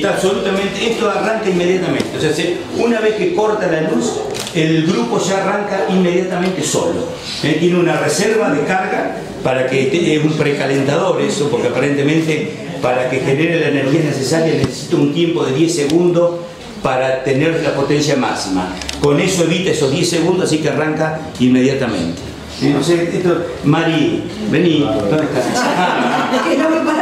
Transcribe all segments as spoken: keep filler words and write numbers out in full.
está absolutamente, esto arranca inmediatamente. O sea, se, una vez que corta la luz, el grupo ya arranca inmediatamente solo. ¿Eh? Tiene una reserva de carga para que es un precalentador eso, porque aparentemente para que genere la energía necesaria necesita un tiempo de diez segundos para tener la potencia máxima. Con eso evita esos diez segundos, así que arranca inmediatamente. ¿Eh? No sé, esto, Mari, vení, ¿dónde estás? Ah, ah,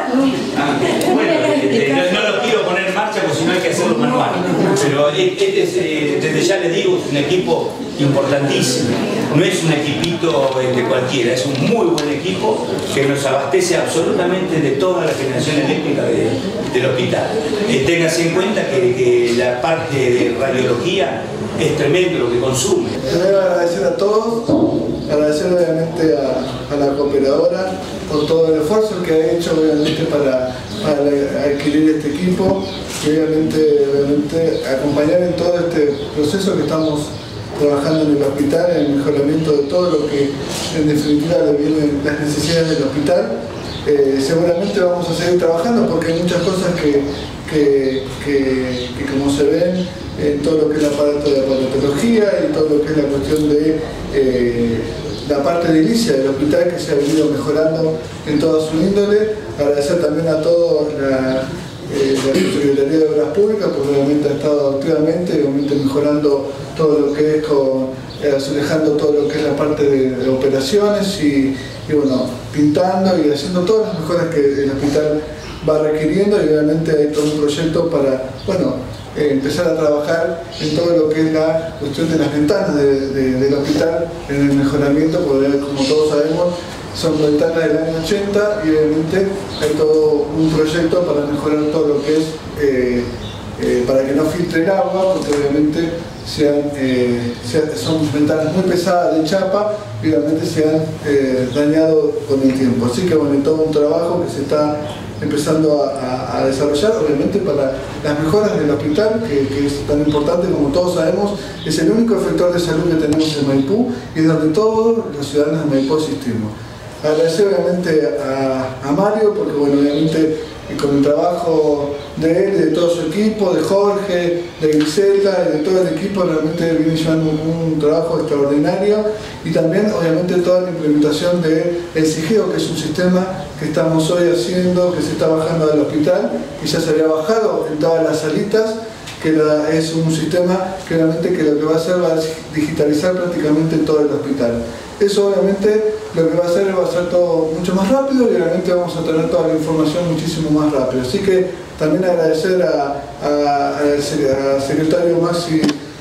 bueno, este, no, no lo quiero poner en marcha porque si no hay que hacerlo manual. Pero este es, eh, desde ya les digo, es un equipo importantísimo. No es un equipito este, cualquiera, es un muy buen equipo que nos abastece absolutamente de toda la generación eléctrica de, del hospital. Eh, téngase en cuenta que, que la parte de radiología es tremendo lo que consume. Primero agradecer a todos, agradecer obviamente a, a la cooperadora por todo el esfuerzo que ha hecho obviamente para, para adquirir este equipo y obviamente, obviamente acompañar en todo este proceso que estamos trabajando en el hospital, en el mejoramiento de todo lo que en definitiva le vienen las necesidades del hospital. Eh, seguramente vamos a seguir trabajando porque hay muchas cosas que, que, que, que como se ven en todo lo que es el aparato de aparatología y todo lo que es la cuestión de eh, la parte edilicia del hospital que se ha venido mejorando en toda su índole. Agradecer también a todos la, eh, la Secretaría de Obras Públicas porque obviamente ha estado activamente, obviamente mejorando todo lo que es con, eh, azulejando todo lo que es la parte de, de operaciones y, y bueno, pintando y haciendo todas las mejoras que el hospital va requiriendo y obviamente hay todo un proyecto para, bueno, Eh, empezar a trabajar en todo lo que es la cuestión de las ventanas de, de, del hospital, en el mejoramiento, porque como todos sabemos son ventanas del año ochenta y obviamente hay todo un proyecto para mejorar todo lo que es, eh, eh, para que no filtre el agua, porque obviamente sean, eh, sean, son ventanas muy pesadas de chapa y obviamente se han eh, dañado con el tiempo. Así que bueno, todo un trabajo que se está empezando a, a, a desarrollar, obviamente para las mejoras del hospital, que, que es tan importante, como todos sabemos, es el único efector de salud que tenemos en Maipú y es donde todos los ciudadanos de Maipú asistimos. Agradecer obviamente a, a Mario, porque bueno, obviamente con el trabajo de él y de todo su equipo, de Jorge, de Griselda y de todo el equipo, realmente viene llevando un, un trabajo extraordinario y también obviamente toda la implementación del SIGEO, que es un sistema que estamos hoy haciendo, que se está bajando del hospital, que ya se había bajado en todas las salitas, que la, es un sistema que realmente que lo que va a hacer va a digitalizar prácticamente todo el hospital. Eso obviamente lo que va a hacer va a ser todo mucho más rápido y realmente vamos a tener toda la información muchísimo más rápido. Así que también agradecer a, a, al secretario Maxi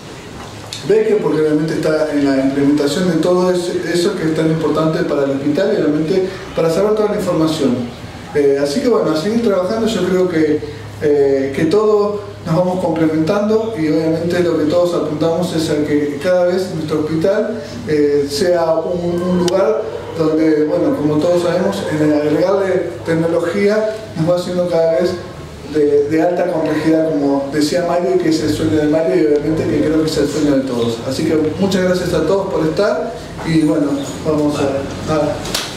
Vecchio porque realmente está en la implementación de todo eso, eso que es tan importante para el hospital y realmente para saber toda la información. Eh, así que bueno, a seguir trabajando, yo creo que, eh, que todo nos vamos complementando y obviamente lo que todos apuntamos es a que cada vez nuestro hospital eh, sea un, un lugar donde, bueno, como todos sabemos, en el agregarle tecnología nos va haciendo cada vez de, de alta complejidad, como decía Mario, que es el sueño de Mario y obviamente que creo que es el sueño de todos. Así que muchas gracias a todos por estar y bueno, vamos a... a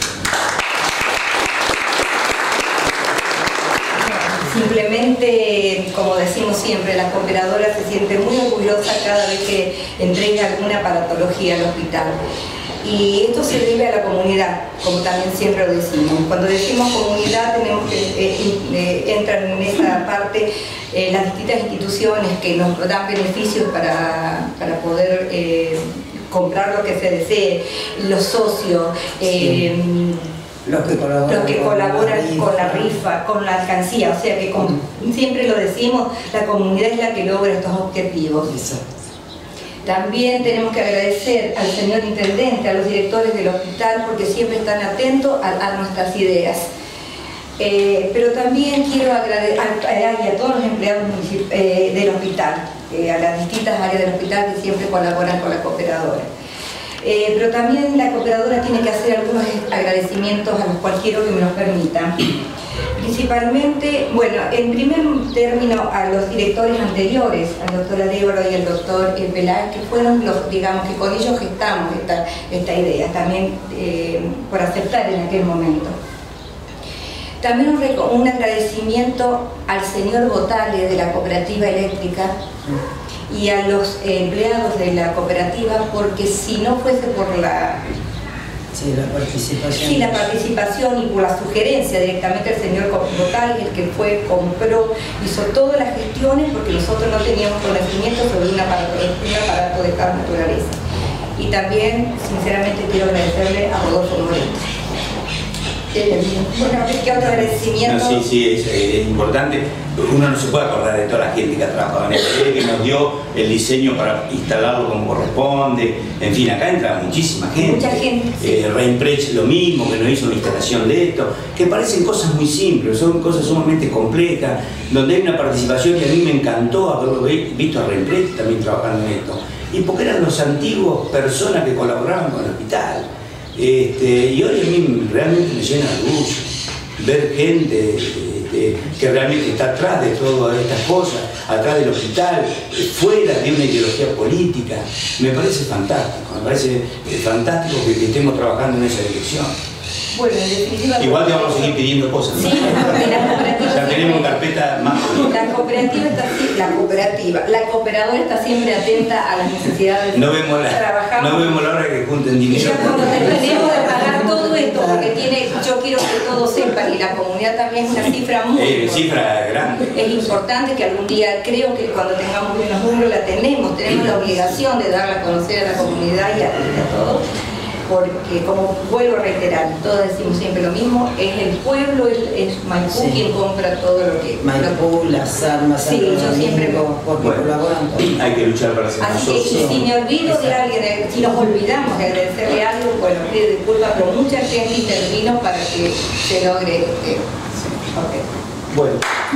Simplemente, como decimos siempre, la cooperadora se siente muy orgullosa cada vez que entrega alguna aparatología al hospital. Y esto se debe a la comunidad, como también siempre lo decimos. Cuando decimos comunidad, tenemos que eh, eh, entran en esa parte eh, las distintas instituciones que nos dan beneficios para, para poder eh, comprar lo que se desee, los socios, eh, sí. Los que colaboran, los que colaboran con, la con la rifa, con la alcancía, o sea que como siempre lo decimos, la comunidad es la que logra estos objetivos. Exacto. También tenemos que agradecer al señor intendente, a los directores del hospital, porque siempre están atentos a, a nuestras ideas. Eh, pero también quiero agradecer a, a todos los empleados eh, del hospital, eh, a las distintas áreas del hospital que siempre colaboran con la cooperadora. Eh, pero también la cooperadora tiene que hacer algunos agradecimientos a los cuales quiero que me los permitan. Principalmente, bueno, en primer término a los directores anteriores, al doctor Arévalo y al doctor Peláez, que fueron los, digamos, que con ellos gestamos esta, esta idea, también eh, por aceptar en aquel momento. También un, un agradecimiento al señor Botale de la Cooperativa Eléctrica y a los empleados de la cooperativa, porque si no fuese por la, sí, la participación, sí, la participación y por la sugerencia directamente del señor Botale, el que fue, compró, hizo todas las gestiones, porque nosotros no teníamos conocimiento sobre un aparato, un aparato de tal naturaleza. Y también, sinceramente, quiero agradecerle a Rodolfo Moreno. Eh, bueno, ¿qué otro agradecimiento? No, sí, sí, es, es importante. Uno no se puede acordar de toda la gente que ha trabajado en esto, que nos dio el diseño para instalarlo como corresponde. En fin, acá entra muchísima gente. Mucha gente. Sí. Eh, Reimprech lo mismo, que nos hizo una instalación de esto, que parecen cosas muy simples, son cosas sumamente complejas, donde hay una participación y a mí me encantó haberlo visto a Reimprech también trabajando en esto. Y porque eran los antiguos personas que colaboraban con el hospital. Este, y hoy a mí realmente me llena de orgullo ver gente este, que realmente está atrás de todas estas cosas, atrás del hospital, fuera de una ideología política. Me parece fantástico, me parece eh, fantástico que, que estemos trabajando en esa dirección. Bueno, en definitiva, igual te vamos a seguir pidiendo cosas, ¿no? Sí, la cooperativa. Ya tenemos carpeta más. La cooperativa está la cooperativa, la cooperadora está siempre atenta a las necesidades. No vemos la, trabajamos. no vemos la hora que junten Y dinero. ya cuando terminemos de pagar todo esto, porque tiene, yo quiero que todos sepan, y la comunidad también es una cifra muy Eh, importante. cifra grande. Es importante que algún día, creo que cuando tengamos unos números la tenemos, tenemos la obligación de darla a conocer a la comunidad y a, y a todos. Porque, como vuelvo a reiterar, todos decimos siempre lo mismo, es el pueblo, es, es Maipú sí. quien compra todo lo que... Maipú, lo, las armas, sí, yo siempre porque bueno, colaboran con... Hay que luchar para ser Así nosotros. que si me olvido de alguien, si nos olvidamos de agradecerle algo, bueno, pido disculpas, pero mucha gente intervino para que se logre... Eh, okay. Bueno.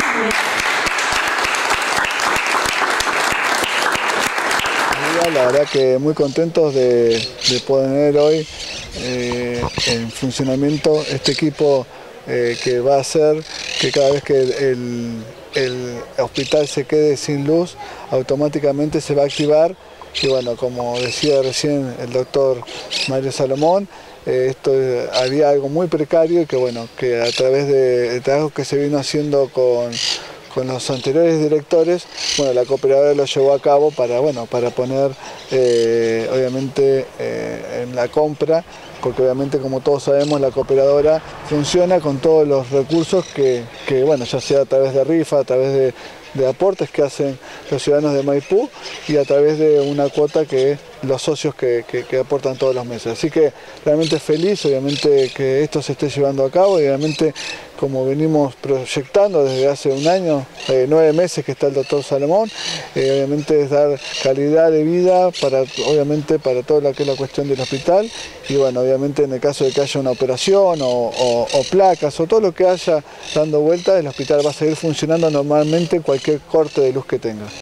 La verdad que muy contentos de, de poner hoy eh, en funcionamiento este equipo eh, que va a hacer que cada vez que el, el hospital se quede sin luz, automáticamente se va a activar. Y bueno, como decía recién el doctor Mario Salomón, eh, esto había algo muy precario y que bueno, que a través del trabajo que se vino haciendo con con los anteriores directores, bueno, la cooperadora lo llevó a cabo para, bueno, para poner eh, obviamente eh, en la compra, porque obviamente como todos sabemos la cooperadora funciona con todos los recursos que, que bueno, ya sea a través de rifa, a través de, de aportes que hacen los ciudadanos de Maipú y a través de una cuota que los socios que, que, que aportan todos los meses. Así que realmente feliz, obviamente, que esto se esté llevando a cabo y obviamente como venimos proyectando desde hace un año, eh, nueve meses que está el doctor Salomón, eh, obviamente es dar calidad de vida para, obviamente, para toda la que es la cuestión del hospital y bueno, obviamente en el caso de que haya una operación o, o, o placas o todo lo que haya dando vuelta, el hospital va a seguir funcionando normalmente en cualquier corte de luz que tenga.